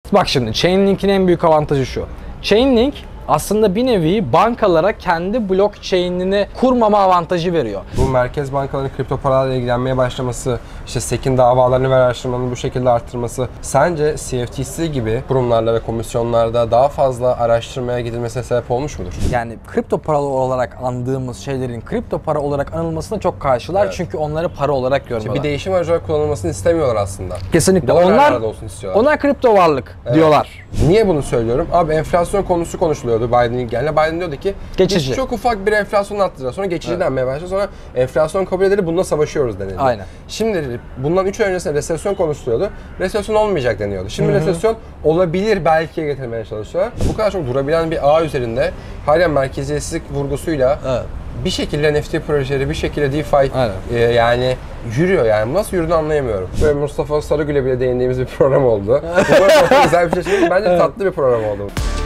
Bak şimdi Chainlink'in en büyük avantajı şu. Chainlink aslında bir nevi bankalara kendi blockchain'ini kurmama avantajı veriyor. Bu merkez bankaların kripto paralarla ilgilenmeye başlaması, işte SEC'in davalarını ve araştırmanın bu şekilde arttırması sence CFTC gibi kurumlarla ve komisyonlarda daha fazla araştırmaya gidilmesine sebep olmuş mudur? Yani kripto para olarak andığımız şeylerin kripto para olarak anılmasına çok karşılar, Evet. çünkü onları para olarak görmüyorlar. Bir değişim aracı olarak kullanılmasını istemiyorlar aslında. Kesinlikle. Dolar olsun istiyorlar. Onlar kripto varlık diyorlar. Niye bunu söylüyorum? Abi enflasyon konusu konuşuluyordu Biden'ın ilk geldiğinde. Biden diyordu ki Geçici. biz çok ufak bir enflasyon attıracağız. Sonra geçici denmeye başladı. Sonra enflasyon kabul edilir, bununla savaşıyoruz denildi. Aynen. Şimdi bundan 3 ay öncesinde resesyon konuşuluyordu. Resesyon olmayacak deniyordu. Şimdi resesyon olabilir belki getirmeye çalışıyorlar. Bu kadar çok durabilen bir ağ üzerinde halen merkeziyetsizlik vurgusuyla bir şekilde NFT projeleri, bir şekilde DeFi yani yürüyor yani. Nasıl yürüdüğünü anlayamıyorum. Böyle Mustafa Sarıgül'e bile değindiğimiz bir program oldu. Umarım çok güzel bir şey çıkıyor. Bence tatlı bir program oldu.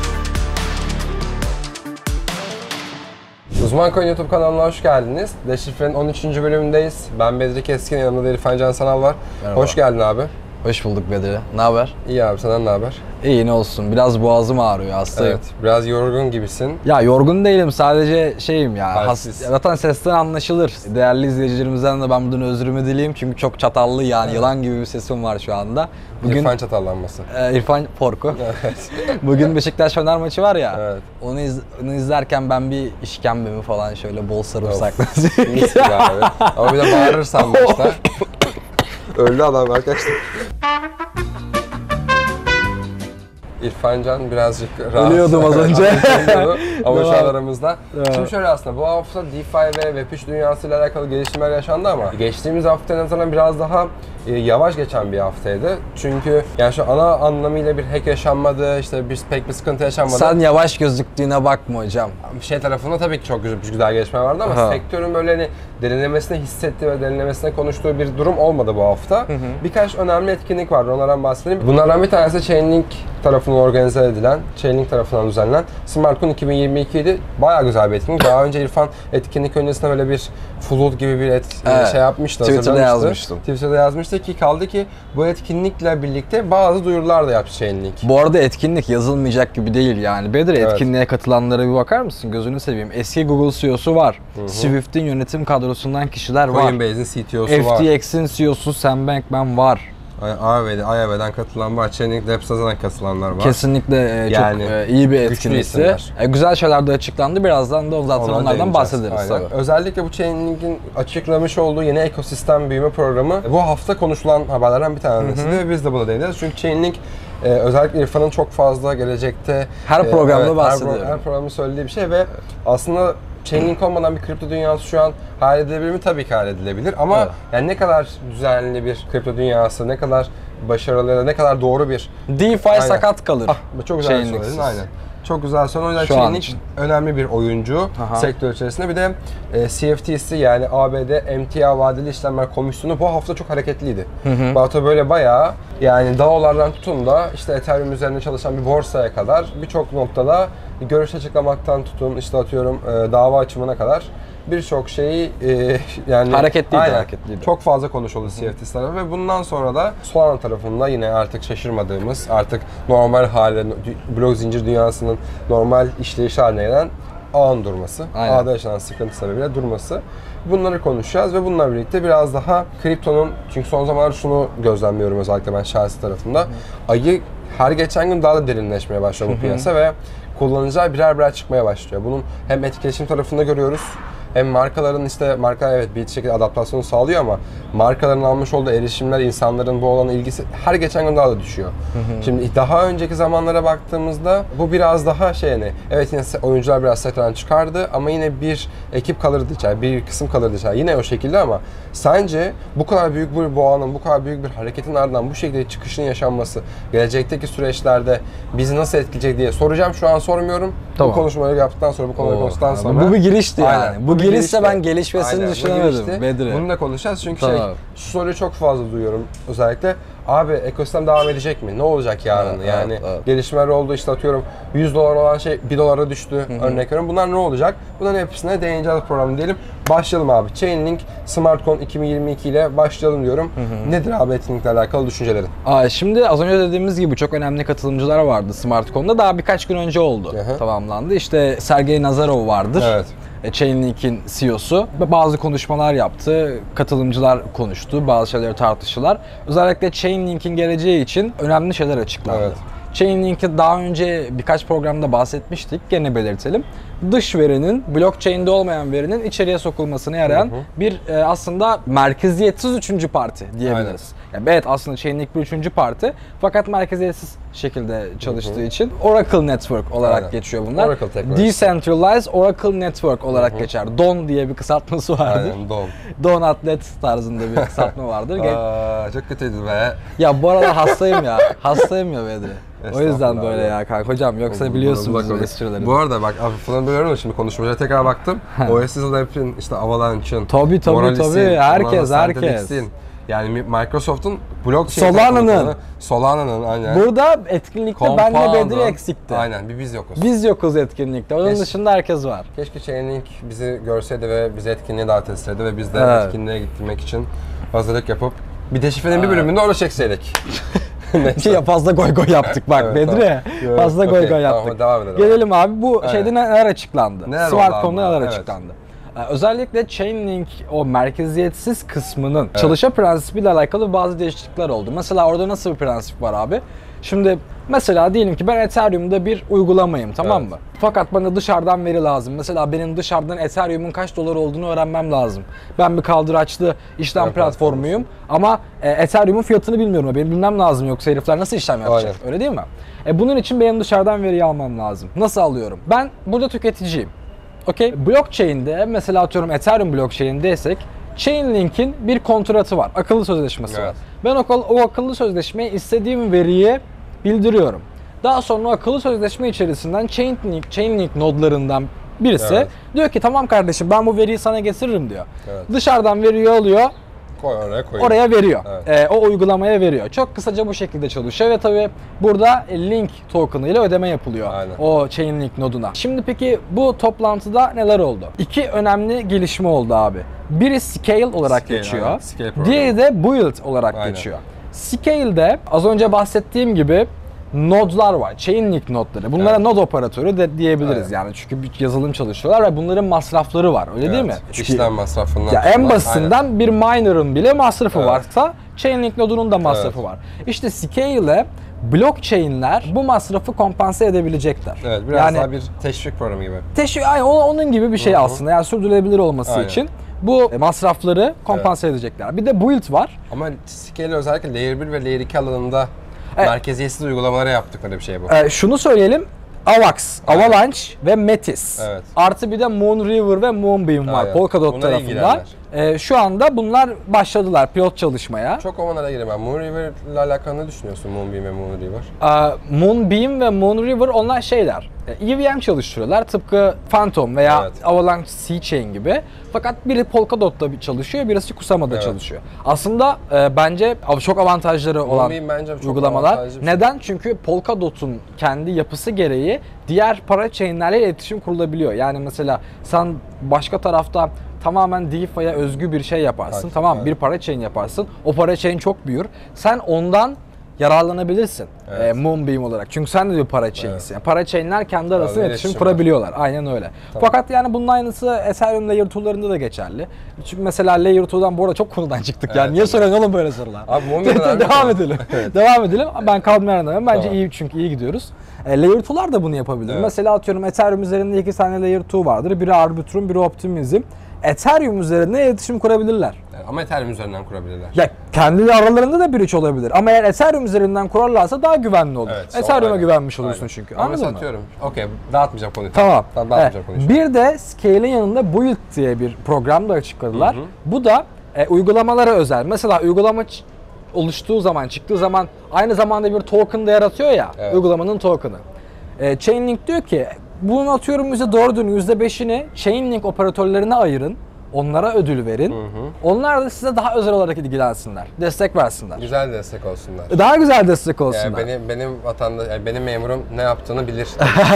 Uzman Coin YouTube kanalına hoş geldiniz. Deşifre'nin 13. bölümündeyiz. Ben Bedri Keskin, yanımda da İrfan Can Sanal var. Merhaba. Hoş geldin abi. Hoş bulduk Bedri. Ne haber? İyi abi, senden ne haber? İyi, ne olsun. Biraz boğazım ağrıyor, hastayım. Evet, biraz yorgun gibisin. Ya yorgun değilim, sadece şeyim ya. Halsiz. Zaten sesten anlaşılır. Değerli izleyicilerimizden de ben bunun özrümü dileyim, çünkü çok çatallı yani yılan gibi bir sesim var şu anda. Bugün İrfan çatallanması. İrfan Porku. Evet. Bugün Beşiktaş-Fener maçı var ya. Evet. Onu izlerken ben bir işkembemi falan şöyle bol sarımsakla. Mis gibi abi. Ama bir de bağırırsan maçta. Öldü adam arkadaşlar. İrfan Can birazcık rahatsız. Ölüyordum az önce. Ama şu an Devam. aramızda. Evet. Şimdi şöyle, aslında bu hafta DeFi ve Web3 dünyasıyla alakalı gelişmeler yaşandı ama geçtiğimiz hafta en azından biraz daha yavaş geçen bir haftaydı. Çünkü yani şu ana anlamıyla bir hack yaşanmadı, işte pek bir sıkıntı yaşanmadı. Sen yavaş gözüktüğüne bakma hocam. Şey tarafında tabii ki çok güzel gelişme vardı ama sektörün böyle hani derinlemesine hissettiği ve derinlemesine konuştuğu bir durum olmadı bu hafta. Birkaç önemli etkinlik vardı, onlardan bahsedeyim. Bunlardan bir tanesi Chainlink tarafından organize edilen, Chainlink tarafından düzenlenen SmartCon 2022 idi. Bayağı güzel bir etkinlik. Daha önce İrfan etkinlik öncesinde böyle bir flood gibi bir şey yapmıştı, Twitter'da yazmıştım. Twitter'da yazmıştı ki kaldı ki bu etkinlikle birlikte bazı duyurular da yaptı Chainlink. Bu arada etkinlik yazılmayacak gibi değil yani. Bedir, etkinliğe katılanlara bir bakar mısın? Gözünü seveyim. Eski Google CEO'su var. Swift'in yönetim kadrosundan kişiler var. Coinbase'in CTO'su var. FTX'in CEO'su Sam Bankman var. IAV'den katılan var. Chainlink Labs'dan katılanlar var. Kesinlikle Yani çok iyi bir etkinlikti. Güzel şeyler de açıklandı. Birazdan da zaten onlardan bahsederiz tabii. Özellikle bu Chainlink'in açıklamış olduğu yeni ekosistem büyüme programı bu hafta konuşulan haberlerden bir tanesi ve biz de buna değineceğiz. Çünkü Chainlink özellikle İrfan'ın çok fazla gelecekte her programda bahsediyor. Her programda söylediği bir şey ve aslında Chainlink olmadan bir kripto dünyası şu an halledilebilir mi? Tabii ki halledilebilir ama yani ne kadar düzenli bir kripto dünyası, ne kadar başarılı, ne kadar doğru bir DeFi sakat kalır. Çok güzel söyledin, aynen. Çok güzel söyledin. O yüzden Chainlink önemli bir oyuncu sektör içerisinde. Bir de CFTC yani ABD Emtia Vadeli İşlemler Komisyonu bu hafta çok hareketliydi. Bu hafta böyle bayağı yani DAO'lardan tutun da işte Ethereum üzerinde çalışan bir borsaya kadar birçok noktada görüş açıklamaktan tutun işte atıyorum dava açımına kadar birçok şeyi yani hareketliydi. Çok fazla konuşuldu CFTC tarafı ve bundan sonra da Solana tarafında yine artık şaşırmadığımız, artık normal hale, blok zincir dünyasının normal işleyişi haline gelen ağın durması, ağda yaşanan sıkıntı sebebiyle durması. Bunları konuşacağız ve bununla birlikte biraz daha kriptonun, çünkü son zamanlarda şunu gözlemliyorum özellikle ben şahsi tarafında, ayı her geçen gün daha da derinleşmeye başlıyor bu piyasa ve kullanıcılar birer çıkmaya başlıyor. Bunun hem etkileşim tarafında görüyoruz, hem markaların marka bir şekilde adaptasyonu sağlıyor ama markaların almış olduğu erişimler, insanların bu olana ilgisi her geçen gün daha da düşüyor. Şimdi daha önceki zamanlara baktığımızda bu biraz daha evet yine oyuncular biraz sektörden çıkardı ama yine bir ekip kalırdı içeri, bir kısım kalırdı içeri. Yine o şekilde ama sence bu kadar büyük bir boğanın, bu kadar büyük bir hareketin ardından bu şekilde çıkışın yaşanması gelecekteki süreçlerde bizi nasıl etkileyecek diye soracağım. Şu an sormuyorum. Bu konuşmayı yaptıktan sonra, bu konuyu konuştuktan sonra. Bu bir girişti yani. Aynen. Bu girişse ben gelişmesini düşünemedim. Bunu da konuşacağız çünkü şu soruyu çok fazla duyuyorum özellikle. Abi ekosistem devam edecek mi? Ne olacak yarın? Evet, Yani evet. gelişmeler oldu, işte atıyorum 100 dolar olan şey 1 dolara düştü, örnek veriyorum. Bunlar ne olacak? Bunların hepsine değineceğiz programı diyelim. Başlayalım abi. Chainlink SmartCon 2022 ile başlayalım diyorum. Nedir abi etkinlikle alakalı düşüncelerin? Şimdi az önce dediğimiz gibi çok önemli katılımcılar vardı SmartCon'da. Daha birkaç gün önce oldu, tamamlandı. İşte Sergey Nazarov vardır. Evet. Chainlink'in CEO'su bazı konuşmalar yaptı, katılımcılar konuştu, bazı şeyleri tartıştılar. Özellikle Chainlink'in geleceği için önemli şeyler açıklandı. Evet. Chainlink'i daha önce birkaç programda bahsetmiştik, gene belirtelim. Dış verinin, blockchain'de olmayan verinin içeriye sokulmasına yarayan bir aslında merkeziyetsiz üçüncü parti diyebiliriz. Yani evet, aslında Chainlink bir üçüncü parti fakat merkeziyetsiz şekilde çalıştığı için Oracle Network olarak geçiyor bunlar. Decentralized Oracle Network olarak geçer. DON diye bir kısaltması vardır. Aynen, DON. DON Atlet tarzında bir kısaltma vardır. Çok kötüydü be. Ya bu arada hastayım ya. Hastayım ya Bedri. O yüzden böyle ya kanka. Hocam yoksa biliyorsun bizim esprileri. Bu arada bak falan bölüyorum da şimdi konuşmaya tekrar baktım. Oasis Lab'in, işte Avalanche'ın, tabii herkes. Yani Microsoft'un blockchain Solana'nın aynen. Burada etkinlikte benle Bedri eksikti. Aynen, biz yokuz. Biz yokuz etkinlikte. Onun dışında herkes var. Keşke Chainlink bizi görseydi ve bizi etkinliğe davet etseydi ve biz de etkinliğe gitmek için hazırlık yapıp bir deşifrenin bir bölümünde onu çekseydik. Ya fazla goy goy yaptık bak evet, Bedri. Tamam. Fazla goy goy yaptık. Tamam, gelelim abi, bu şeyde neler açıklandı? SmartCon'da neler açıklandı? Özellikle Chainlink o merkeziyetsiz kısmının çalışma prensibiyle alakalı bazı değişiklikler oldu. Mesela orada nasıl bir prensip var abi? Şimdi mesela diyelim ki ben Ethereum'da bir uygulamayım, tamam mı? Fakat bana dışarıdan veri lazım. Mesela benim dışarıdan Ethereum'un kaç dolar olduğunu öğrenmem lazım. Ben bir kaldıraçlı işlem platformuyum ama Ethereum'un fiyatını bilmiyorum. Benim bilmem lazım, yoksa herifler nasıl işlem yapacak? Öyle değil mi? Bunun için benim dışarıdan veriyi almam lazım. Nasıl alıyorum? Ben burada tüketiciyim. Okay. Blockchain'de mesela atıyorum Ethereum blockchain'deysek Chainlink'in bir kontratı var, akıllı sözleşmesi var. Ben o akıllı sözleşmeyi istediğim veriye bildiriyorum. Daha sonra akıllı sözleşme içerisinden Chainlink nodlarından birisi diyor ki tamam kardeşim, ben bu veriyi sana getiririm diyor. Dışarıdan veriyi alıyor, oraya veriyor. O uygulamaya veriyor. Çok kısaca bu şekilde çalışıyor ve tabii burada Link token ile ödeme yapılıyor o Chainlink noduna. Şimdi peki bu toplantıda neler oldu? İki önemli gelişme oldu abi. Biri Scale olarak geçiyor. Diğeri de Build olarak geçiyor. Scale'de az önce bahsettiğim gibi nodlar var. Chainlink nodları. Bunlara nod operatörü de diyebiliriz yani. Çünkü bir yazılım çalışıyorlar ve bunların masrafları var. Öyle değil mi? Çünkü işlem masrafından. Ya en basitinden bir miner'ın bile masrafı varsa Chainlink nodunun da masrafı var. İşte Scale'e blockchain'ler bu masrafı kompanse edebilecekler. Evet, biraz daha bir teşvik programı gibi. Onun gibi bir şey aslında. Yani sürdürülebilir olması için bu masrafları kompanse edecekler. Bir de Build var. Ama Scale özellikle Layer 1 ve Layer 2 alanında merkeziyetsiz uygulamalara yaptıkları bir şey bu. Şunu söyleyelim. AVAX, Avalanche ve Metis. Artı bir de Moonriver ve Moonbeam var Polkadot tarafından. Şu anda bunlar başladılar pilot çalışmaya. Çok onlara giremem. Moonriver ile alakalı ne düşünüyorsun, Moonbeam ve Moonriver? Moonbeam ve Moonriver onlar şeyler. EVM çalıştırıyorlar tıpkı Phantom veya Avalanche C-Chain gibi. Fakat biri Polkadot'ta çalışıyor, birisi Kusama'da çalışıyor. Aslında bence çok avantajları olan uygulamalar. Neden? Çünkü Polkadot'un kendi yapısı gereği diğer para chain'lerle iletişim kurulabiliyor. Yani mesela sen başka tarafta tamamen DeFi'ye özgü bir şey yaparsın. Bir para chain yaparsın. O para chain çok büyür. Sen ondan yararlanabilirsin Moonbeam olarak. Çünkü sen de bir para chain'sin. Yani para chain'ler kendi arasında iletişim kurabiliyorlar. Aynen öyle. Fakat yani bunun aynısı Ethereum Layer 2'larında da geçerli. Çünkü mesela Layer 2'dan bu arada çok konudan çıktık yani. Niye soruyorsun oğlum böyle sorular? Abi devam edelim. Devam edelim. Ben kalmayan bence iyi, çünkü iyi gidiyoruz. Layer 2'lar da bunu yapabilir. Mesela atıyorum Ethereum üzerinde 2 tane Layer 2 vardır. Biri Arbitrum, biri Optimism. Ethereum üzerinde iletişim kurabilirler. Ama Ethereum üzerinden kurabilirler. Ya kendi aralarında da bridge olabilir. Ama eğer Ethereum üzerinden kurarlarsa daha güvenli olur. Ethereum'a güvenmiş olursun çünkü. Anladın mı? Satıyorum. Okey, dağıtmayacağım konuyu. Tamam. Dağıtmayacağım konuyu. Bir de Scale'in yanında Build diye bir program da açıkladılar. Bu da uygulamalara özel. Mesela uygulama oluştuğu zaman, çıktığı zaman aynı zamanda bir token da yaratıyor ya, uygulamanın token'ı. Chainlink diyor ki, bunun atıyorum %4'ünü, %5'ini Chainlink operatörlerine ayırın. Onlara ödül verin. Onlar da size daha özel olarak ilgilensinler. Destek versinler. Güzel destek olsunlar. Daha güzel destek olsunlar. Yani benim vatandaş, yani benim memurum ne yaptığını bilir.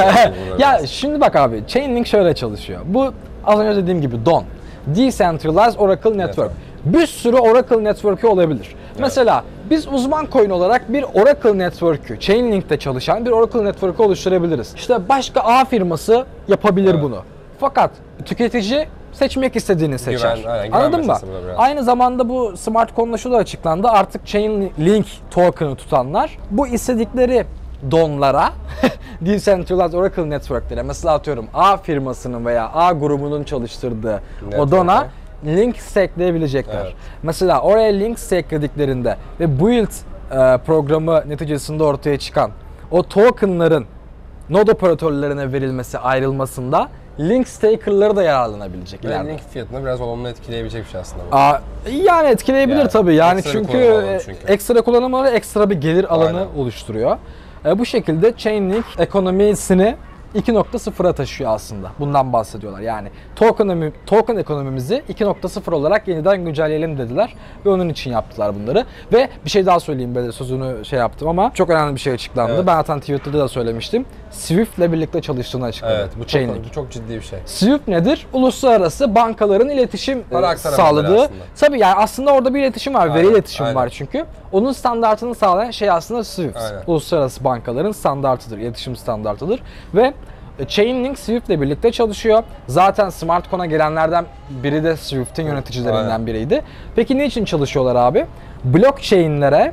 Ya şimdi bak abi, Chainlink şöyle çalışıyor. Bu az önce dediğim gibi DON. Decentralized Oracle Network. Bir sürü Oracle Network'ü olabilir. Mesela biz uzman coin olarak bir Oracle Network'ü, Chainlink'te çalışan bir Oracle Network'ü oluşturabiliriz. İşte başka A firması yapabilir bunu. Fakat tüketici seçmek istediğini seçer. Anladın mı? Aynı zamanda bu smart contract'da açıklandı. Artık Chainlink token'ı tutanlar bu istedikleri donlara, Decentralized Oracle Network'lere, mesela atıyorum A firmasının veya A grubunun çalıştırdığı o dona link stakeleyebilecekler. Mesela oraya link stakelediklerinde ve build programı neticesinde ortaya çıkan o tokenların node operatörlerine verilmesi, ayrılmasında link staker'ları da yararlanabilecek. Yani link fiyatını biraz olumlu etkileyebilecek bir şey aslında bu. Yani etkileyebilir tabii. Yani çünkü ekstra kullanımları ekstra bir gelir alanı oluşturuyor. Bu şekilde Chainlink ekonomisini 2.0'a taşıyor aslında. Bundan bahsediyorlar. Yani token ekonomimizi 2.0 olarak yeniden güncelleyelim dediler ve onun için yaptılar bunları. Ve bir şey daha söyleyeyim, böyle sözünü şey yaptım ama çok önemli bir şey açıklandı. Ben zaten Twitter'da da söylemiştim. Swift ile birlikte çalıştığını açıkladı. Evet, bu çok ciddi bir şey. Swift nedir? Uluslararası bankaların iletişim sağladığı. Tabii yani aslında orada bir iletişim var, veri iletişimi var çünkü. Onun standartını sağlayan şey aslında Swift. Uluslararası bankaların standartıdır, iletişim standartıdır ve Chainlink Swift ile birlikte çalışıyor. Zaten SmartCon'a gelenlerden biri de Swift'in yöneticilerinden biriydi. Peki ne için çalışıyorlar abi? Blockchain'lere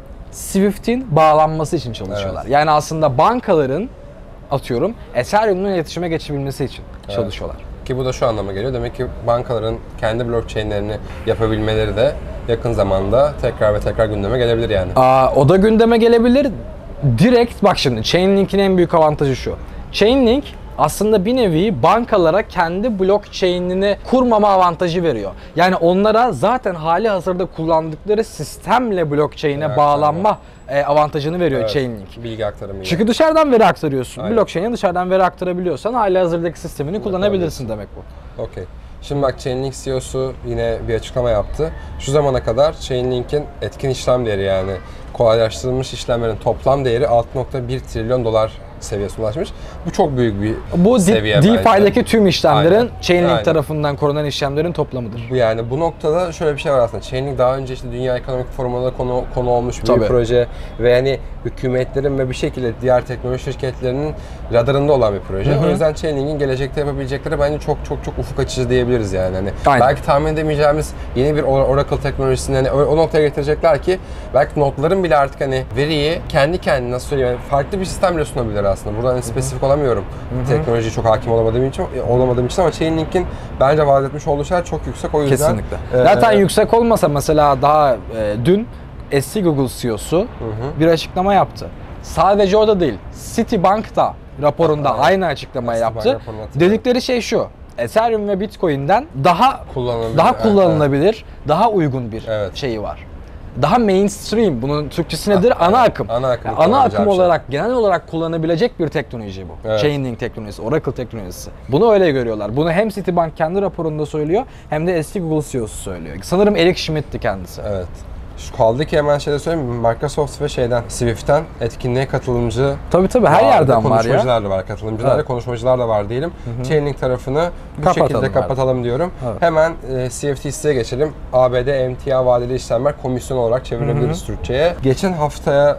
Swift'in bağlanması için çalışıyorlar. Yani aslında bankaların atıyorum Ethereum'la iletişime geçebilmesi için çalışıyorlar. Ki bu da şu anlama geliyor. Demek ki bankaların kendi blockchain'lerini yapabilmeleri de yakın zamanda tekrar gündeme gelebilir yani. O da gündeme gelebilir. Direkt bak şimdi Chainlink'in en büyük avantajı şu. Chainlink aslında bir nevi bankalara kendi blockchain'ini kurmama avantajı veriyor. Yani onlara zaten hali hazırda kullandıkları sistemle blockchain'e bağlanma avantajını veriyor Chainlink. Bilgi aktarımı. Çünkü dışarıdan veri aktarıyorsun. Blockchain'e dışarıdan veri aktarabiliyorsan hali hazırdaki sistemini kullanabilirsin demek bu. Okey. Şimdi bak Chainlink CEO'su yine bir açıklama yaptı. Şu zamana kadar Chainlink'in etkin işlem değeri, yani kolaylaştırılmış işlemlerin toplam değeri 6.1 trilyon dolar seviyesine ulaşmış. Bu çok büyük bir seviye bence. Bu DeFi'deki tüm işlemlerin Chainlink tarafından korunan işlemlerin toplamıdır. Yani bu noktada şöyle bir şey var aslında. Chainlink daha önce işte Dünya Ekonomik Forumu'nda konu olmuş bir proje ve yani hükümetlerin ve bir şekilde diğer teknoloji şirketlerinin radarında olan bir proje. O yüzden Chainlink'in gelecekte yapabilecekleri bence çok ufuk açıcı diyebiliriz yani. Hani belki tahmin edemeyeceğimiz yeni bir Oracle teknolojisini hani o noktaya getirecekler ki belki notların bile artık hani veriyi kendi kendine nasıl söyleyeyim yani farklı bir sistemle sunabilir aslında. Buradan spesifik olamıyorum. Teknolojiye çok hakim olamadığım için ama Chainlink'in bence vaat etmiş olduğu şeyler çok yüksek, o yüzden. Kesinlikle. Zaten yüksek olmasa mesela daha dün eski Google CEO'su bir açıklama yaptı. Sadece o da değil. Citibank da raporunda aynı açıklamayı yaptı. Dedikleri şey şu. Ethereum ve Bitcoin'den daha kullanılabilir, daha uygun bir şeyi var. Daha mainstream, bunun Türkçesi nedir? Ana akım. Ana akım olarak, genel olarak kullanabilecek bir teknoloji bu. Chainlink teknolojisi, Oracle teknolojisi. Bunu öyle görüyorlar. Bunu hem Citibank kendi raporunda söylüyor, hem de eski Google CEO'su söylüyor. Sanırım Eric Schmidt'ti kendisi. Evet. Kaldı ki hemen şeyde söyleyeyim, Microsoft ve Swift'ten etkinliğe katılımcı tabii her yerden var ya. Konuşmacılar da var, katılımcılar da konuşmacılar da var diyelim. Chainlink tarafını bu şekilde kapatalım diyorum. Hemen CFTC'ye geçelim. ABD Emtia Vadeli İşlemler Komisyonu olarak çevirebiliriz Türkçe'ye. Geçen haftaya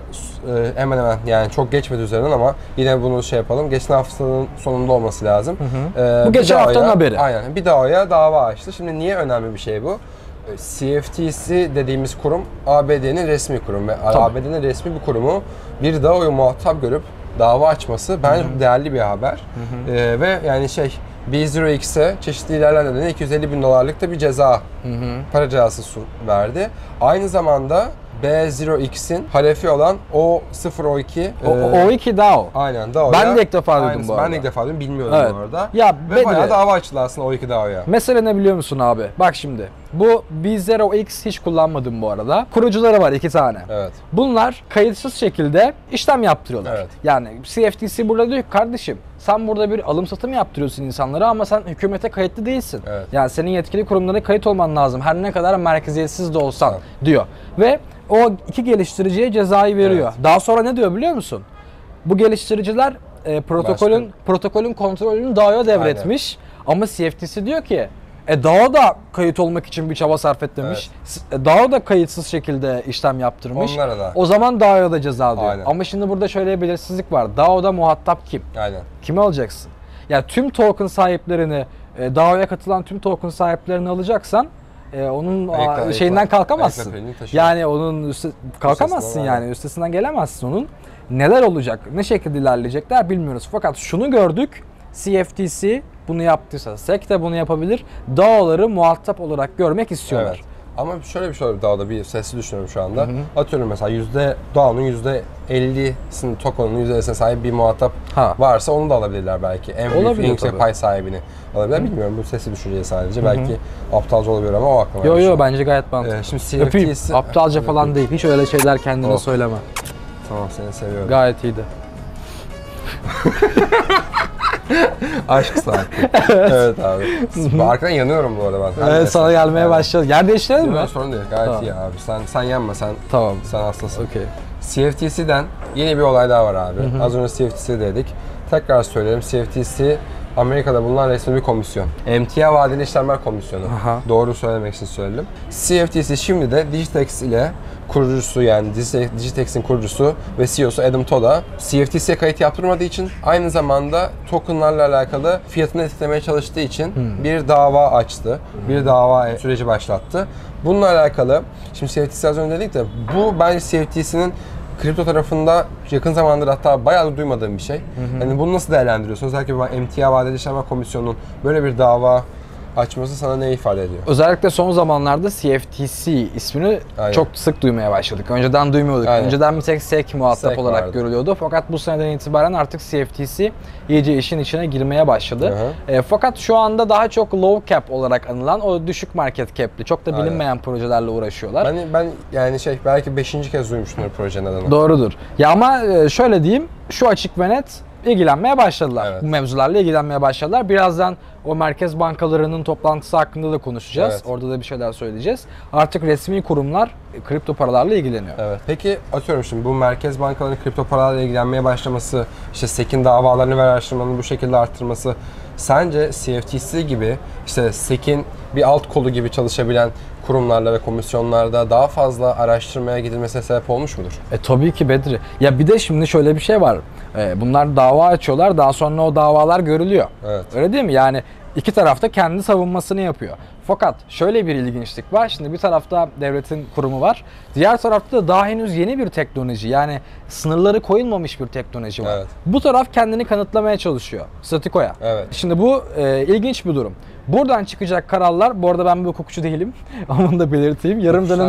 hemen yani çok geçmedi üzerinden ama yine bunu yapalım. Geçen haftanın sonunda olması lazım. Bu geçen haftanın haberi. Aynen. Bir DAO'ya dava açtı. Şimdi niye önemli bir şey bu? CFTC dediğimiz kurum ABD'nin resmi kurum ve ABD'nin resmi bir kurumu bir DAO'yu muhatap görüp dava açması bence çok değerli bir haber. Ve yani B0X'e çeşitli ilerler nedeniyle $250.000 da bir ceza, para cezası verdi. Aynı zamanda B0X'in halefi olan O0O2 O2 DAO. Aynen DAO. Ben de ilk defa duydum bu arada. Ben de ilk defa duydum, bilmiyordum bu arada. Ya ve bayağı dava açtılar aslında O2 DAO'ya. Mesele ne biliyor musun abi? Bak şimdi Bu B0X hiç kullanmadım bu arada. Kurucuları var 2 tane. Evet. Bunlar kayıtsız şekilde işlem yaptırıyorlar. Evet. Yani CFTC burada diyor ki kardeşim sen burada bir alım satım yaptırıyorsun insanlara ama sen hükümete kayıtlı değilsin. Evet. Yani senin yetkili kurumlara kayıt olman lazım her ne kadar merkeziyetsiz de olsan evet. diyor. Ve o 2 geliştiriciye cezayı veriyor. Evet. Daha sonra ne diyor biliyor musun? Bu geliştiriciler protokolün kontrolünü DAO'ya devretmiş. Aynen. Ama CFTC diyor ki DAO da kayıt olmak için bir çaba sarf et demiş. Evet. DAO da kayıtsız şekilde işlem yaptırmış. Onlara da. O zaman DAO'ya da ceza diyor. Aynen. Ama şimdi burada şöyle bir belirsizlik var. DAO'da muhatap kim? Aynen. Kimi alacaksın? Yani tüm token sahiplerini, DAO'ya katılan tüm token sahiplerini alacaksan onun şeyinden kalkamazsın. Yani onun kalkamazsın yani. Üstesinden gelemezsin onun. Neler olacak? Ne şekilde ilerleyecekler bilmiyoruz. Fakat şunu gördük. CFTC bunu yaptıysa SEC de bunu yapabilir. DAO'ları muhatap olarak görmek istiyorlar. Evet. Ama şöyle bir şey olabilir DAO'da bir sesli düşünüyorum şu anda. Hı hı. Atıyorum mesela DAO'nun %50'sinin token'ın %50'sine sahip bir muhatap varsa onu da alabilirler belki. En büyük yüksek pay sahibini alabilirler. Bilmiyorum bu sesli düşünceye sadece. Belki aptalca olabilir ama o aklıma geldi. Yo bence gayet mantıklı. Şimdi CFTC... Aptalca falan değil. Hiç öyle şeyler kendine söyleme. Tamam seni seviyorum. Gayet iyiydi. Aşk saati. Evet abi. Arkadan yanıyorum bu arada ben. Evet sana gelmeye başladı. Yer değiştirelim mi? Sorun değil. Gayet iyi abi. Sen yanma sen. Tamam. Sen hastasın. Okay. CFTC'den yeni bir olay daha var abi. Hı hı. Az önce CFTC dedik. Tekrar söyleyelim. CFTC Amerika'da bulunan resmi bir komisyon. Emtia Vadeli İşlemler Komisyonu. Aha. Doğru söylemek için söyledim. CFTC şimdi de Digitex ile kurucusu yani Digitex'in kurucusu ve CEO'su Adam Todd'a CFTC'ye kayıt yaptırmadığı için aynı zamanda tokenlarla alakalı fiyatını etkilemeye çalıştığı için bir dava açtı. Bir dava süreci başlattı. Bununla alakalı şimdi CFTC az önce dedik de bu bence CFTC'nin kripto tarafında yakın zamandır hatta bayağı da duymadığım bir şey. Yani bunu nasıl değerlendiriyorsun? Özellikle Emtia Vadeli İşlemler Komisyonu'nun böyle bir dava açması sana ne ifade ediyor? Özellikle son zamanlarda CFTC ismini çok sık duymaya başladık. Önceden duymuyorduk. Aynen. Önceden bir tek SEC muhatap olarak vardı. Görülüyordu. Fakat bu seneden itibaren artık CFTC iyice işin içine girmeye başladı. Fakat şu anda daha çok low cap olarak anılan o düşük market cap'li çok da bilinmeyen projelerle uğraşıyorlar. Ben yani belki 5. kez duymuşumdur projenin adını. Doğrudur. Ya ama şöyle diyeyim, şu açık ve net ilgilenmeye başladılar. Evet. Bu mevzularla ilgilenmeye başladılar. Birazdan o merkez bankalarının toplantısı hakkında da konuşacağız. Evet. Orada da bir şeyler söyleyeceğiz. Artık resmi kurumlar kripto paralarla ilgileniyor. Evet. Peki atıyorum şimdi bu merkez bankalarının kripto paralarla ilgilenmeye başlaması, işte SEC'in davalarını ve araştırmanın bu şekilde arttırması sence CFTC gibi işte SEC'in bir alt kolu gibi çalışabilen kurumlarla ve komisyonlarda daha fazla araştırmaya gidilmesine sebep olmuş mudur? Tabii ki Bedri. Ya bir de şimdi şöyle bir şey var. Bunlar dava açıyorlar, daha sonra o davalar görülüyor. Evet. Öyle değil mi? Yani iki taraf da kendi savunmasını yapıyor. Fakat şöyle bir ilginçlik var. Şimdi bir tarafta devletin kurumu var. Diğer tarafta da daha henüz yeni bir teknoloji. Yani sınırları koyulmamış bir teknoloji var. Evet. Bu taraf kendini kanıtlamaya çalışıyor. Statikoya. Evet. Şimdi bu ilginç bir durum. Buradan çıkacak kararlar, bu arada ben bir hukukçu değilim. Ama onu da belirteyim.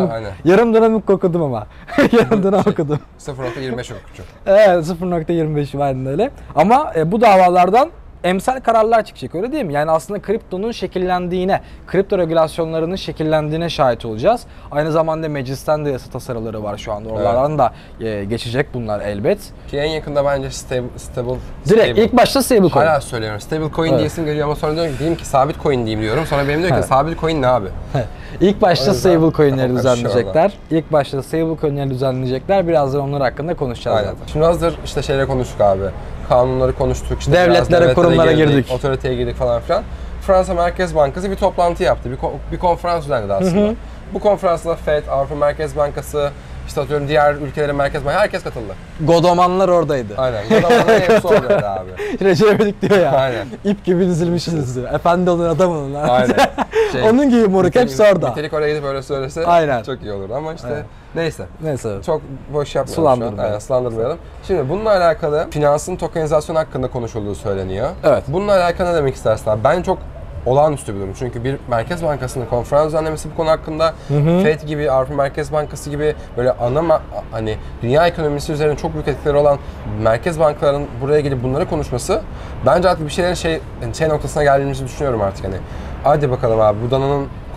Yarım dönem hukuk okudum ama. Yarım dönem okudum. 0.25 hukukçu. Evet 0.25 var öyle. Ama bu davalardan emsal kararlar çıkacak öyle değil mi? Yani aslında kriptonun şekillendiğine, kripto regülasyonlarının şekillendiğine şahit olacağız. Aynı zamanda meclisten de yasa tasarıları var şu anda. Oralardan da geçecek bunlar elbet. Ki en yakında bence stable. Direkt ilk başta stablecoin. Hala söylüyorum. Stablecoin diyesim geliyor ama sonra diyeyim ki sabit coin diyeyim diyorum. Sonra benim diyor ki sabit coin ne abi? İlk başta stablecoin'leri düzenleyecekler. İlk başta stablecoin'leri düzenleyecekler. Birazdan onlar hakkında konuşacağız. Aynen. Şimdi hazır işte şeyleri konuştuk abi. Kanunları konuştuk, işte devletlere, kurumlara girdik. Otoriteye girdik falan filan. Fransa Merkez Bankası bir toplantı yaptı. Bir konferans düzenledi aslında. Bu konferansta FED, Avrupa Merkez Bankası, işte atıyorum diğer ülkelerin merkez bankası herkes katıldı. Godomanlar oradaydı. Aynen. Godomanlar hepsi oradaydı abi. Recep İvedik diyor ya. Aynen. İp gibi dizilmişsiniz diyor. Efendi olun, adam olun. Aynen. Onun gibi moruk hepsi orada. Nitelik oraya gidip öyle söylese çok iyi olurdu ama işte neyse. Çok boş yapmayalım şu an. Sulandırmayalım. Şimdi bununla alakalı finansın tokenizasyonu hakkında konuşulduğu söyleniyor. Evet. Bununla alakalı ne demek istersin abi? Ben çok olağanüstü bir durum. Çünkü bir merkez bankasının konferans düzenlemesi bu konu hakkında FED gibi, Avrupa Merkez Bankası gibi böyle hani dünya ekonomisi üzerine çok büyük etkileri olan merkez bankalarının buraya gelip bunları konuşması bence artık bir şeylerin şey noktasına geldiğimizi düşünüyorum artık hani. Hadi bakalım abi bu dananın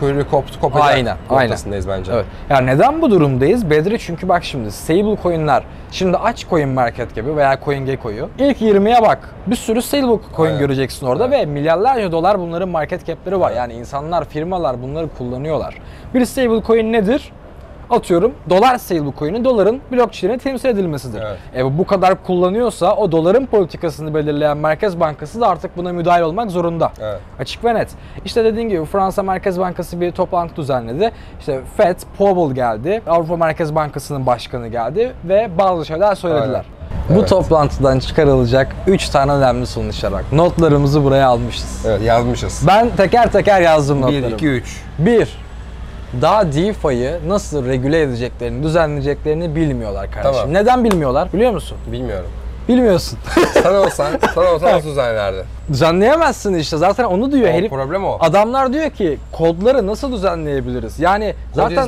kuyruğu kopacak aynen, noktasındayız bence. Evet. Yani neden bu durumdayız? Bedri çünkü bak şimdi stable coin'ler, şimdi aç CoinMarketCap'i veya CoinGecko'yu. İlk 20'ye bak. Bir sürü stable coin göreceksin orada ve milyarlarca dolar bunların market cap'leri var. Yani insanlar, firmalar bunları kullanıyorlar. Bir stable coin nedir? Atıyorum dolar stablecoin'i doların blockchain'e temsil edilmesidir. Bu kadar kullanıyorsa o doların politikasını belirleyen Merkez Bankası da artık buna müdahil olmak zorunda. Açık ve net. İşte dediğin gibi Fransa Merkez Bankası bir toplantı düzenledi. İşte Fed, Powell geldi. Avrupa Merkez Bankası'nın başkanı geldi ve bazı şeyler söylediler. Bu toplantıdan çıkarılacak 3 tane önemli sonuçlar bak. Notlarımızı buraya almışız. Evet, yazmışız. Ben teker teker yazdım notlarımı. 1, 2, 3. 1. Daha DeFi'yi nasıl regüle edeceklerini, düzenleyeceklerini bilmiyorlar kardeşim. Tamam. Neden bilmiyorlar biliyor musun? Bilmiyorum. Bilmiyorsun. Sen olsan nasıl düzenlerdin? Düzenleyemezsin işte. Zaten onu diyor herif. Problem o. Adamlar diyor ki kodları nasıl düzenleyebiliriz? Yani zaten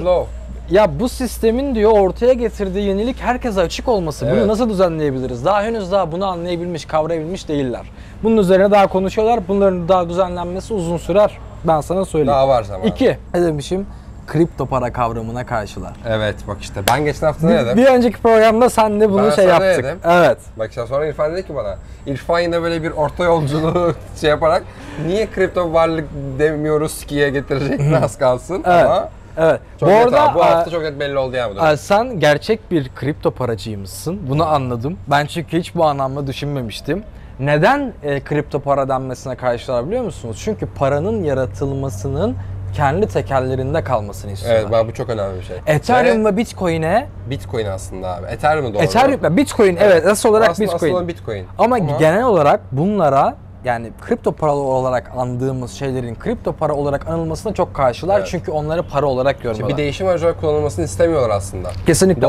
ya bu sistemin diyor ortaya getirdiği yenilik herkese açık olması. Bunu nasıl düzenleyebiliriz? Henüz bunu anlayabilmiş, kavrayabilmiş değiller. Bunun üzerine daha konuşuyorlar. Bunların daha düzenlenmesi uzun sürer. Ben sana söyleyeyim. Daha var zaman. 2. Ne demişim? Kripto para kavramına karşılar. Evet bak işte ben geçen hafta ne dedim? Bir önceki programda sen de bunu yaptık. Dedim. Evet. Bak işte sonra İrfan dedi ki bana, İrfan yine böyle bir orta yolculuğu yaparak niye kripto varlık demiyoruz ki'ye getirecek az kalsın ama evet. Çok bu hafta çok net belli oldu yani. Sen gerçek bir kripto paracıymışsın. Bunu anladım. Ben çünkü hiç bu anlamda düşünmemiştim. Neden kripto para denmesine karşılar biliyor musunuz? Çünkü paranın yaratılmasının kendi tekellerinde kalmasını istiyorlar. Evet, bu çok önemli bir şey. Ethereum ve Bitcoin'e... Bitcoin aslında abi. Ethereum doğru. Ethereum, Bitcoin evet asıl olarak aslında Bitcoin. Aslında Bitcoin. Ama genel olarak bunlara yani kripto para olarak andığımız şeylerin kripto para olarak anılmasına çok karşılar. Çünkü onları para olarak görmüyorlar. Bir değişim aracı olarak kullanılmasını istemiyorlar aslında. Kesinlikle.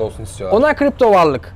Onlar kripto varlık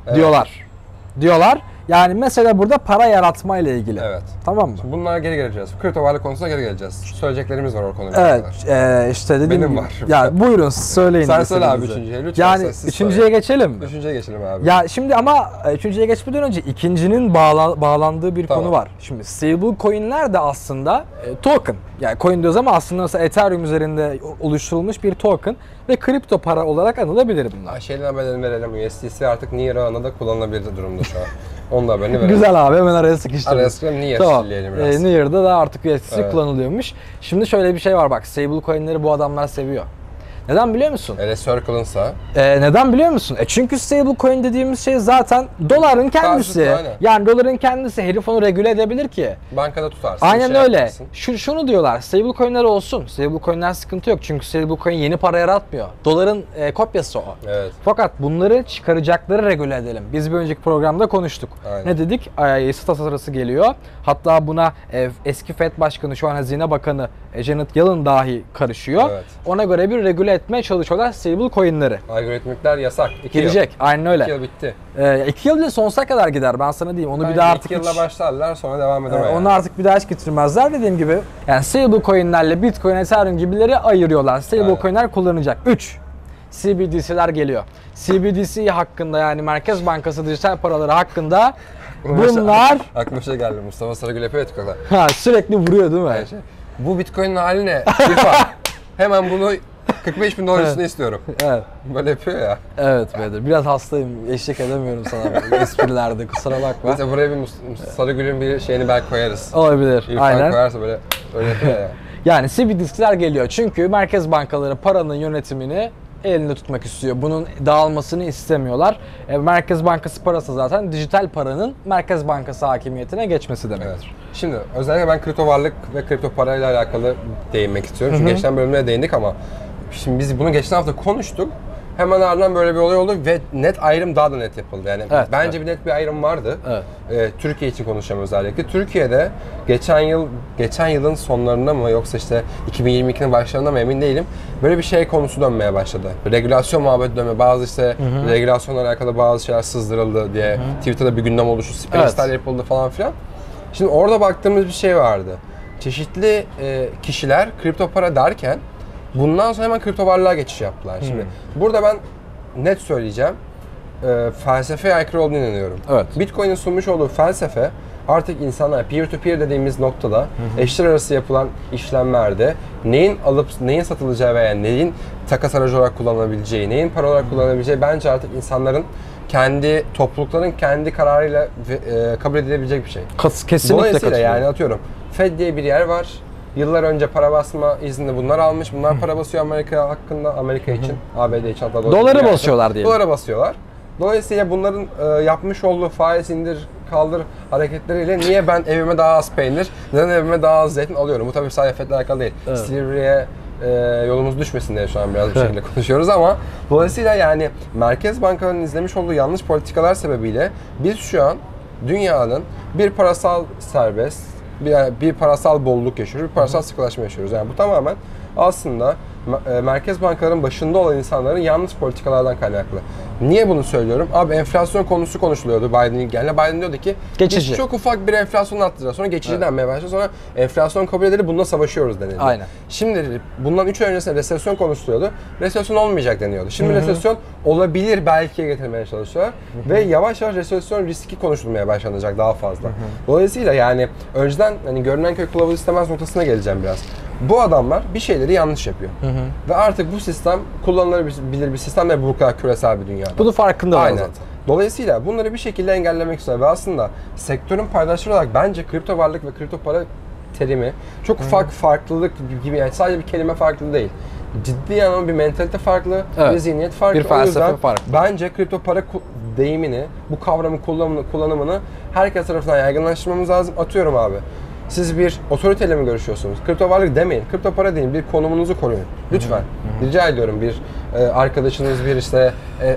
diyorlar. Yani mesela burada para yaratma ile ilgili. Evet. Tamam mı? Şimdi bunlara geri geleceğiz. Kripto varlık konusuna geri geleceğiz. Söyleyeceklerimiz var o konuda. Evet. İşte dediğim benim gibi. var. Ya buyurun söyleyin. Sen söyle abi üçüncüye. Lütfen yani üçüncüye geçelim mi? Üçüncüye geçelim abi. Ya şimdi ama üçüncüye geçmeden önce ikincinin bağlandığı bir konu var. Şimdi stable coin'ler de aslında token. Yani coin diyoruz ama aslında mesela Ethereum üzerinde oluşturulmuş bir token ve kripto para olarak anılabilir bunlar. Şeyden haberlerini verelim. USDC artık Near ağında da kullanılabilir durumda şu an. Onun da haberini verelim. Güzel abi, hemen araya sıkıştırdım. Araya sıkıştırdım. Near diyelim biraz. Near'da da artık USDC kullanılıyormuş. Şimdi şöyle bir şey var bak. Stable coin'leri bu adamlar seviyor. Neden biliyor musun? Hele Circle'ınsa. Neden biliyor musun? Çünkü stablecoin dediğimiz şey zaten doların kendisi. Yani doların kendisi. Herif onu regüle edebilir ki. Bankada tutarsın. Aynen öyle. Şunu diyorlar. Stablecoin'ler olsun. Stablecoin'ler sıkıntı yok. Çünkü stablecoin yeni para yaratmıyor. Doların kopyası o. Evet. Fakat bunları çıkaracakları regüle edelim. Biz bir önceki programda konuştuk. Aynen. Ne dedik? Yasa tasarısı geliyor. Hatta buna eski Fed Başkanı, şu an Hazine Bakanı Janet Yellen dahi karışıyor. Evet. Ona göre bir regüle etmeye çalışıyorlar stable coin'leri. Algoritmikler yasak. Gidecek. Aynen öyle. 2 yıl bitti. 2 yıl değil sonsuza kadar gider, ben sana diyeyim. Onu bir daha artık 2 yılla başlarlar, sonra devam edemez. Onu artık bir daha hiç getirmezler dediğim gibi. Yani stable coin'lerle Bitcoin, Ethereum gibileri ayırıyorlar. Stable coin'ler kullanacak. 3. CBDC'ler geliyor. CBDC hakkında, yani Merkez Bankası dijital paraları hakkında bunlar... Aklıma şey geldi, Mustafa Sarıgül yapıyor ya sürekli vuruyor değil mi? Yani bu Bitcoin'in hali ne? İrfan, hemen bunu 45.000 dolar üstüne istiyorum. Evet. Böyle yapıyor ya. Evet Bedir. Biraz hastayım. Eşlik edemiyorum sana esprilerde. Kusura bakma. Mesela buraya bir Sarıgül'ün bir şeyini belki koyarız. Olabilir. İrfan aynen. Koyarsa böyle yapıyor ya. Yani CBDC'ler geliyor. Çünkü merkez bankaları paranın yönetimini elinde tutmak istiyor. Bunun dağılmasını istemiyorlar. Merkez Bankası parası zaten dijital paranın Merkez Bankası hakimiyetine geçmesi demektir. Evet. Şimdi özellikle ben kripto varlık ve kripto parayla alakalı değinmek istiyorum. Çünkü geçen bölümde değindik ama şimdi biz bunu geçen hafta konuştuk. Hemen ardından böyle bir olay oldu ve net ayrım daha da net yapıldı. Yani bence bir net bir ayrım vardı. Evet. Türkiye için konuşacağım özellikle. Türkiye'de geçen yılın sonlarında mı yoksa işte 2022'nin başlarında mı emin değilim. Böyle bir şey konusu dönmeye başladı. Regülasyon muhabbeti dönmeye, bazı işte regülasyonla alakalı bazı şeyler sızdırıldı diye Twitter'da bir gündem oluştu, space'ler yapıldı falan filan. Şimdi orada baktığımız bir şey vardı. Çeşitli kişiler kripto para derken bundan sonra hemen kripto varlığa geçiş yaptılar. Şimdi burada ben net söyleyeceğim. felsefeye aykırı olduğunu inanıyorum. Evet. Bitcoin'in sunmuş olduğu felsefe artık insanlar peer-to-peer dediğimiz noktada eşler arası yapılan işlemlerde neyin alıp neyin satılacağı veya neyin takas aracı olarak kullanılabileceği, neyin para olarak kullanılabileceği bence artık insanların kendi toplulukların kendi kararıyla kabul edilebilecek bir şey. Kesinlikle Dolayısıyla yani atıyorum Fed diye bir yer var. Yıllar önce para basma iznini bunlar almış. Bunlar para basıyor Amerika hakkında, Amerika için, ABD için hatta doları basıyorlar diyelim. Dolara basıyorlar. Dolayısıyla bunların yapmış olduğu faiz indir kaldır hareketleriyle niye ben evime daha az peynir, neden evime daha az zeytin alıyorum? Bu tabii sadece Fed'le alakalı değil. Evet. Silivri'ye yolumuz düşmesin diye şu an biraz bir şekilde konuşuyoruz ama dolayısıyla yani merkez bankalarının izlemiş olduğu yanlış politikalar sebebiyle biz şu an dünyanın bir parasal serbest, bir parasal bolluk yaşıyoruz, bir parasal sıkılaşma yaşıyoruz. Yani bu tamamen aslında merkez bankaların başında olan insanların yanlış politikalardan kaynaklı. Niye bunu söylüyorum? Abi enflasyon konusu konuşuluyordu Biden'ın ilk geldiğinde. Biden diyordu ki geçici. Biz çok ufak bir enflasyon arttıracağız. Sonra geçici denmeye başladı. Sonra enflasyon kabul edilir, bununla savaşıyoruz denildi. Aynen. Şimdi bundan 3 ay öncesinde resesyon konuşuluyordu. Resesyon olmayacak deniyordu. Şimdi resesyon olabilir belki getirmeye çalışıyorlar. Ve yavaş yavaş resesyon riski konuşulmaya başlanacak daha fazla. Dolayısıyla yani önceden hani görünen köy kılavuz istemez noktasına geleceğim biraz. Bu adamlar bir şeyleri yanlış yapıyor. Ve artık bu sistem kullanılabilir bir sistem ve bu kadar küresel bir dünyada. Bunu farkındalar zaten. Dolayısıyla bunları bir şekilde engellemek istiyor ve aslında sektörün paydaşları olarak bence kripto varlık ve kripto para terimi çok ufak farklılık gibi, yani sadece bir kelime farklı değil. Ciddi anlamda bir mentalite farklı, bir zihniyet farklı. Bir felsefe farklı. Bence kripto para deyimini, bu kavramın kullanımını herkes tarafından yaygınlaştırmamız lazım. Atıyorum abi. Siz bir otoriteyle mi görüşüyorsunuz? Kripto varlık demeyin, kripto para deyin, bir konumunuzu koruyun. Lütfen. Rica ediyorum bir arkadaşınız bir işte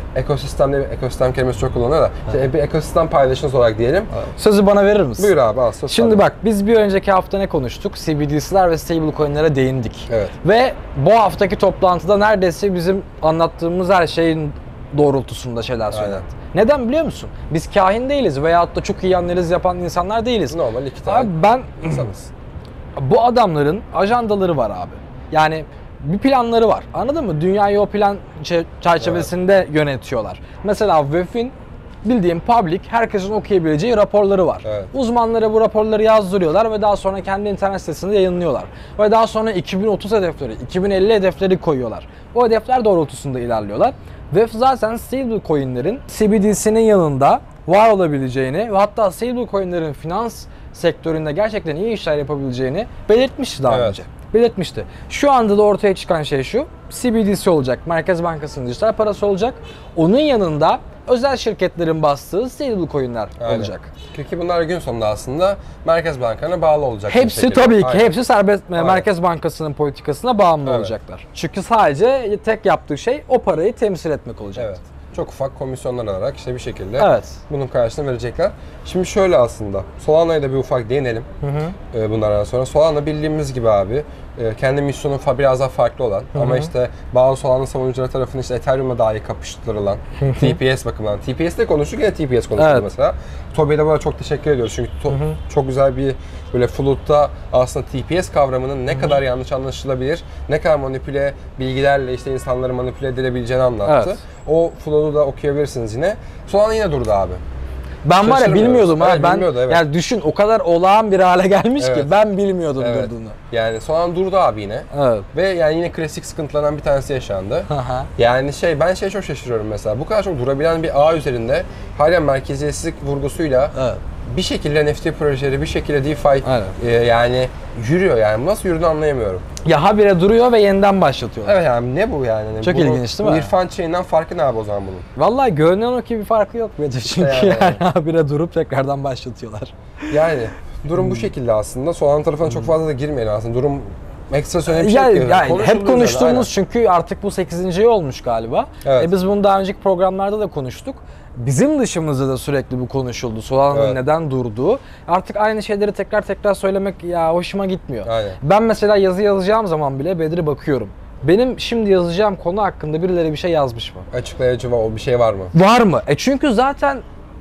ekosistem kelimesi çok kullanılıyor da bir ekosistem paydaşınız olarak diyelim. Sözü bana verir misin? Buyur abi al söz. Şimdi bak biz bir önceki hafta ne konuştuk? CBDC'ler ve stablecoin'lere değindik. Evet. Ve bu haftaki toplantıda neredeyse bizim anlattığımız her şeyin doğrultusunda şeyler söylendi. Neden biliyor musun? Biz kahin değiliz veyahut da çok iyi analiz yapan insanlar değiliz. Normal iki tane insanız. Bu adamların ajandaları var abi. Yani bir planları var. Anladın mı? Dünyayı o plan çerçevesinde yönetiyorlar. Mesela WEF'in bildiğim public, herkesin okuyabileceği raporları var. Evet. Uzmanlara bu raporları yazdırıyorlar ve daha sonra kendi internet sitesinde yayınlıyorlar. Ve daha sonra 2030 hedefleri, 2050 hedefleri koyuyorlar. O hedefler doğrultusunda ilerliyorlar. WEF zaten stablecoin'lerin CBDC'nin yanında var olabileceğini ve hatta stablecoin'lerin finans sektöründe gerçekten iyi işler yapabileceğini belirtmişti daha önce. Belirtmişti. Şu anda da ortaya çıkan şey şu: CBDC olacak, Merkez Bankası'nın dijital parası olacak. Onun yanında özel şirketlerin bastığı stablecoin'ler olacak. Ki bunlar gün sonunda aslında Merkez Bankalarına bağlı olacak. Hepsi tabii ki, hepsi serbest Merkez Bankası'nın politikasına bağımlı olacaklar. Çünkü sadece tek yaptığı şey o parayı temsil etmek olacak. Evet. Çok ufak komisyonlar alarak işte bir şekilde bunun karşılığını verecekler. Şimdi şöyle aslında, Solana'ya da bir ufak değinelim bunlardan sonra. Solana bildiğimiz gibi abi, kendi misyonu biraz daha farklı olan ama işte bazı Solana savunucuları tarafından işte Ethereum'la dahi kapıştırılan TPS bakımından. TPS'te konuştuk, yine TPS konuştuk mesela. Tobi'ye de buna çok teşekkür ediyoruz çünkü çok güzel bir böyle Flood'da aslında TPS kavramının ne kadar yanlış anlaşılabilir, ne kadar manipüle bilgilerle işte insanları manipüle edilebileceğini anlattı. O Flood'u da okuyabilirsiniz yine. Solana yine durdu abi. Ben var ya bilmiyordum ha. Ben yani düşün o kadar olağan bir hale gelmiş ki ben bilmiyordum durduğunu. Yani Solana durdu abi yine. Ve yani yine klasik sıkıntılardan bir tanesi yaşandı. Yani ben çok şaşırıyorum mesela. Bu kadar çok durabilen bir ağ üzerinde halen merkeziyetsizlik vurgusuyla bir şekilde NFT projeleri, bir şekilde DeFi yani yürüyor yani. Nasıl yürüdüğünü anlayamıyorum. Ya habire duruyor ve yeniden başlatıyor. Evet yani ne bu yani? Çok ilginç değil mi? Bu İrfan Chain'den farkı ne abi o zaman bunun? Vallahi görünen o ki bir farkı yok bence çünkü yani habire durup tekrardan başlatıyorlar. Yani durum bu şekilde aslında. Solana tarafına çok fazla da girmeyelim aslında. Durum ekstra önemli bir şey yok. Yani hep konuştuğumuz çünkü artık bu 8. olmuş galiba. Biz bunu daha önceki programlarda da konuştuk. Bizim dışımızda da sürekli bu konuşuldu. Solana'nın neden durduğu. Artık aynı şeyleri tekrar söylemek ya hoşuma gitmiyor. Ben mesela yazı yazacağım zaman bile Bedri bakıyorum. Benim şimdi yazacağım konu hakkında birileri bir şey yazmış mı? Açıklayıcı bir şey var mı? Var mı? Çünkü zaten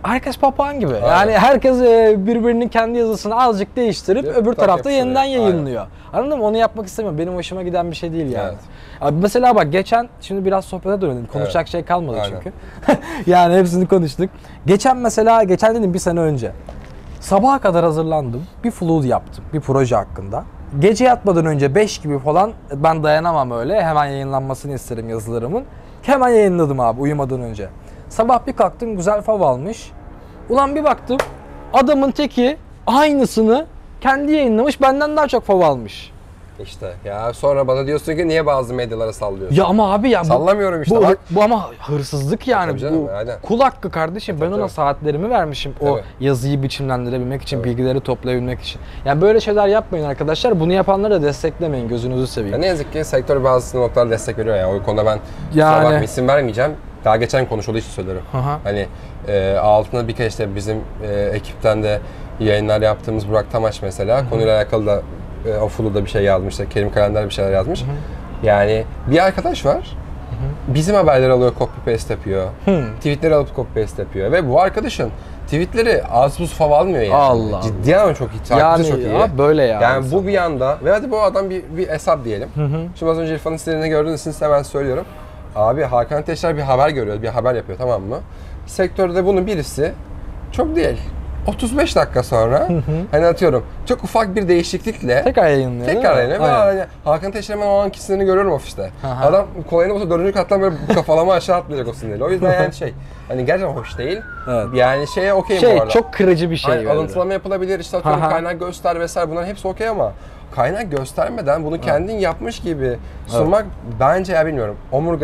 herkes papağan gibi. Aynen. Yani herkes birbirinin kendi yazısını azıcık değiştirip öbür tarafta yeniden yayınlıyor. Aynen. Anladın mı? Onu yapmak istemiyorum. Benim hoşuma giden bir şey değil yani. Evet. Abi mesela bak geçen, şimdi biraz sohbete dönelim. Konuşacak şey kalmadı çünkü. Yani hepsini konuştuk. Geçen dedim bir sene önce. Sabaha kadar hazırlandım. Bir flood yaptım. Bir proje hakkında. Gece yatmadan önce 5 gibi falan, ben dayanamam öyle. Hemen yayınlanmasını isterim yazılarımın. Hemen yayınladım abi uyumadan önce. Sabah bir kalktım, güzel fav almış. Ulan bir baktım adamın teki aynısını kendi yayınlamış, benden daha çok fav almış. İşte ya sonra bana diyorsun ki niye bazı medyalara sallıyorsun? Ya ama abi ya sallamıyorum işte bak. Bu ama hırsızlık yani. Canım, bu kul hakkı kardeşim. Ben ona saatlerimi vermişim o yazıyı biçimlendirebilmek için, bilgileri toplayabilmek için. Yani böyle şeyler yapmayın arkadaşlar. Bunu yapanları da desteklemeyin, gözünüzü seveyim. Ya ne yazık ki sektör bazı noktalarda destek veriyor ya. O konuda ben kusura bakma isim vermeyeceğim. Daha geçen konuşulduğu için söylerim. Hani altında birkaç işte bizim ekipten de yayınlar yaptığımız Burak Tamaş mesela konuyla alakalı da o Fulu'da bir şey yazmış, Kerim Kalender bir şeyler yazmış. Yani bir arkadaş var, bizim haberleri alıyor, copy paste yapıyor. Tweetleri alıp copy paste yapıyor ve bu arkadaşın tweetleri az buz fav almıyor yani. Allah. Ciddi ama çok iyi, takipçi çok iyi. Ya böyle yani. Yani bu bir anda ve hadi bu adam bir hesap diyelim. Şimdi az önce İrfan'ın sitelerini gördüğünüz için size hemen söylüyorum. Abi Hakan Teşer bir haber görüyor, bir haber yapıyor, tamam mı? Sektörde bunun birisi çok değil. 35 dakika sonra hani atıyorum çok ufak bir değişiklikle tekrar yayınlıyor. Hani Hakan Teşer'in o an kişisini görüyorum ofiste. Adam kolayına olsa 4. kattan böyle kafalama aşağı atlayacak o sinirle. O yüzden yani hani gerçekten hoş değil. Evet. Yani şeye okeyim bu arada. Çok kırıcı bir şey. Hani alıntılama yapılabilir, işte atıyorum kaynak göster vesaire, bunların hepsi okey ama kaynak göstermeden bunu kendin yapmış gibi sunmak bence ya bilmiyorum.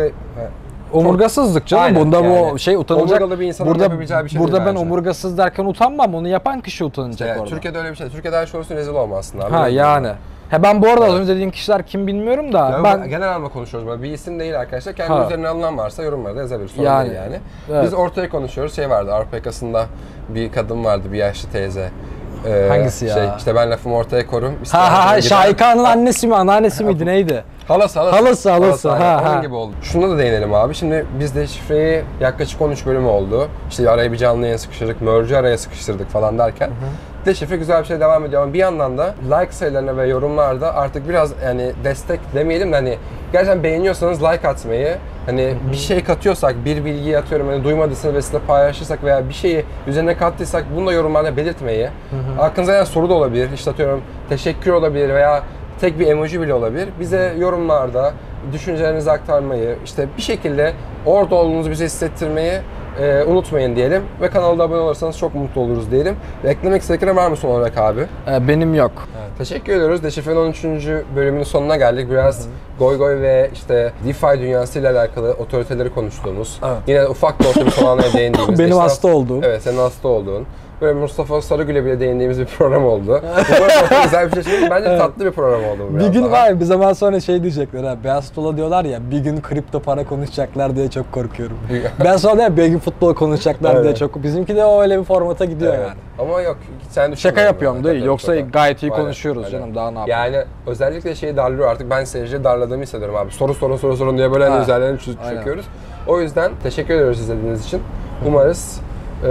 Omurgasızlık canım. Aynen, bunda yani, bu şey utanılacak. Omurgalı bir insanın yapabileceği bir şey burada değil ben bence. omurgasız derken utanmam. Onu yapan kişi utanacak orada. Türkiye'de öyle bir şey. Türkiye'de her şey olsun rezil olma aslında. Abi. Yani. Ben bu arada az önce dediğin kişiler kim bilmiyorum da. Ya ben genel anlamda konuşuyoruz. Böyle bir isim değil arkadaşlar. Kendi üzerine alınan varsa yorumlarda yazabilir. Sorun değil yani. Evet. Biz ortaya konuşuyoruz. Şey vardı. Avrupa yakasında bir kadın vardı. Bir yaşlı teyze. Hangisi ya? İşte ben lafımı ortaya korum. Şahika'nın annesi mi, anneannesi miydi, neydi? Halası. Onun gibi oldu. Şuna da değinelim abi. Şimdi biz de şifreyi yaklaşık 13 bölüm oldu. İşte araya bir canlı yayın sıkıştırdık, merge'ü araya sıkıştırdık falan derken. Deşifre güzel bir şey devam ediyor ama bir yandan da like sayılarına ve yorumlarda artık biraz yani destek demeyelim de hani gerçekten beğeniyorsanız like atmayı, hani bir şey katıyorsak, bir bilgiyi atıyorum hani duymadıysanız ve size paylaşırsak veya bir şeyi üzerine kattıysak bunu da yorumlarda belirtmeyi. Aklınıza gelen soru da olabilir, işte atıyorum teşekkür olabilir veya tek bir emoji bile olabilir. Bize yorumlarda düşüncelerinizi aktarmayı, işte bir şekilde orada olduğunuzu bize hissettirmeyi unutmayın diyelim ve kanala abone olursanız çok mutlu oluruz diyelim. Eklemek istediklerin var mı son olarak abi? Benim yok. Evet. Teşekkür ediyoruz. Deşifre'nin 13. bölümünün sonuna geldik. Biraz goy ve işte DeFi dünyasıyla alakalı otoriteleri konuştuğumuz, yine ufak da olsa bir konuya değindiğimiz. Benim hasta olduğum. Evet, senin hasta olduğun. Böyle Mustafa Sarıgül'e bile değindiğimiz bir program oldu. Umarım güzel bir şey söyleyeyim. Bence tatlı bir program oldu. Bir gün var bir zaman sonra şey diyecekler ha. Beyaz Tola diyorlar ya, bir gün kripto para konuşacaklar diye çok korkuyorum. Ben sonra ya bir gün futbol konuşacaklar diye çok. Bizimki de öyle bir formata gidiyor yani. Ama yok sen şaka yapıyorum değil. Yoksa gayet iyi konuşuyoruz canım. Daha ne yapalım. Yani özellikle şeyi darlıyor artık, ben seyirciye darladığımı hissediyorum abi. Soru diye böyle hani üzerlerine çöküyoruz. O yüzden teşekkür ediyoruz izlediğiniz için. Umarız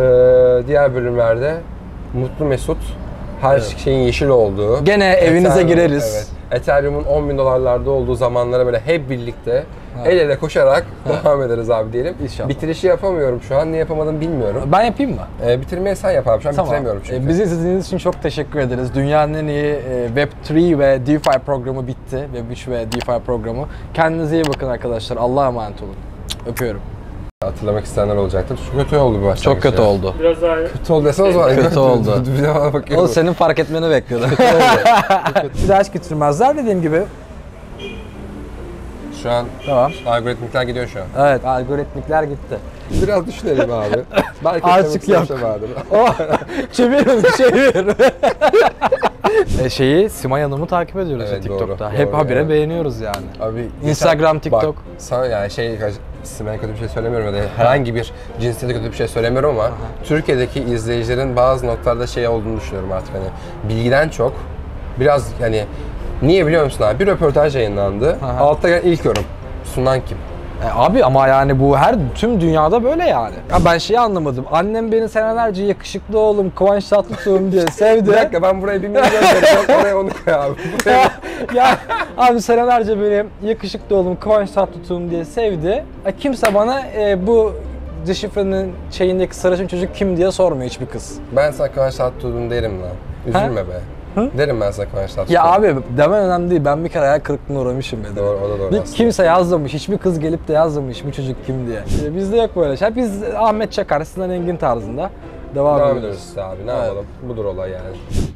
diğer bölümlerde mutlu mesut, her şeyin yeşil olduğu. Gene evinize gireriz. Evet. Ethereum'un $10.000'larda olduğu zamanlara böyle hep birlikte el ele koşarak devam ederiz abi diyelim. İnşallah. Bitirişi yapamıyorum şu an. Niye yapamadım bilmiyorum. Ben yapayım mı? Bitirmeyi sen yap abi. Şu an bitiremiyorum çünkü. Bizi izlediğiniz için çok teşekkür ederiz. Dünyanın en iyi Web3 ve DeFi programı bitti. Web3 ve DeFi programı. Kendinize iyi bakın arkadaşlar. Allah'a emanet olun. Öpüyorum. Hatırlamak isteyenler olacaktır. Çok kötü oldu bu başlangıç. Çok kötü oldu. Biraz daha iyi. Kötü oldu desene o zaman. Kötü oldu. Bir daha bakıyorum. O senin fark etmeni bekliyordum. Bir daha hiç getirmezler dediğim gibi. Şu an tamam. Algoritmikler gidiyor şu an. Evet, algoritmikler gitti. Biraz düşünelim abi. Belki artık yok. Çevir. Simay Hanım'ı takip ediyoruz evet, TikTok'ta. Doğru, hep habire evet. beğeniyoruz yani. Abi Instagram, TikTok. Bak, sana yani Simay kötü bir şey söylemiyorum ya da herhangi bir cinsiyete kötü bir şey söylemiyorum ama Türkiye'deki izleyicilerin bazı noktalarda şey olduğunu düşünüyorum artık hani bilgiden çok biraz hani niye biliyor musun abi? Bir röportaj yayınlandı. Altta gelen ilk yorum. Sunan kim? Abi ama yani bu tüm dünyada böyle yani. Ya ben şeyi anlamadım. Annem beni senelerce yakışıklı oğlum, Kıvanç Tatlıtuğ'um diye sevdi. Bir dakika, ben buraya 1 milyon vereceğim. Oraya onu koy abi. Ya abi senelerce beni yakışıklı oğlum, Kıvanç Tatlıtuğ'um diye sevdi. Kimse bana bu deşifrenin şeyindeki sarışın çocuk kim diye sormuyor hiçbir kız. Ben sana Kıvanç Tatlıtuğ'um derim lan. Üzülme be. Hı? Derim ben sana Kıvanç Tatlıtuğ. Ya abi demen önemli değil. Ben bir kere hayal kırıklığına uğramışım be. Doğru, o da doğru. Kimse yazmamış. Hiçbir kız gelip de yazmamış bu çocuk kim diye. Bizde yok böyle şey. Biz Ahmet Çakar, Sinan Engin tarzında devam ediyoruz işte abi. Ne yapalım? Budur olay yani.